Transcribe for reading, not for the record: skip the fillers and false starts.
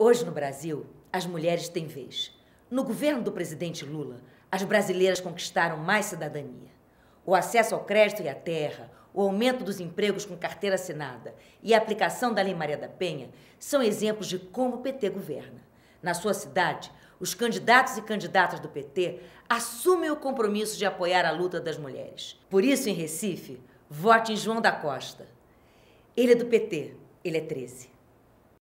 Hoje no Brasil, as mulheres têm vez. No governo do presidente Lula, as brasileiras conquistaram mais cidadania. O acesso ao crédito e à terra, o aumento dos empregos com carteira assinada e a aplicação da Lei Maria da Penha são exemplos de como o PT governa. Na sua cidade, os candidatos e candidatas do PT assumem o compromisso de apoiar a luta das mulheres. Por isso, em Recife, vote em João da Costa. Ele é do PT, ele é 13.